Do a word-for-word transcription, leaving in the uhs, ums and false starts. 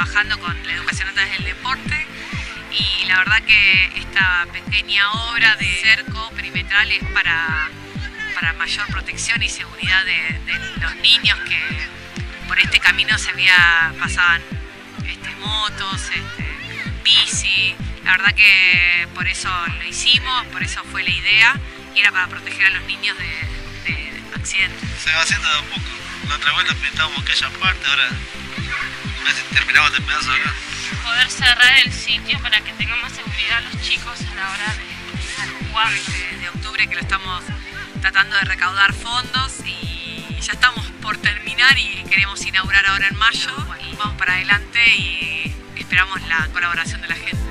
trabajando con la educación a través del deporte y la verdad que esta pequeña obra de cerco perimetral es para, para mayor protección y seguridad de, de los niños que por este camino se había pasaban este, motos, este, bici. La verdad que por eso lo hicimos, por eso fue la idea y era para proteger a los niños de, de accidentes. Se va haciendo de a poco. La otra vuelta pintábamos aquella parte, ahora a ver si terminamos de pedazo acá. Poder cerrar el sitio para que tengan más seguridad los chicos a la hora de jugar. De, de octubre que lo estamos tratando de recaudar fondos y ya estamos por terminar y queremos inaugurar ahora en mayo y vamos para adelante y esperamos la colaboración de la gente.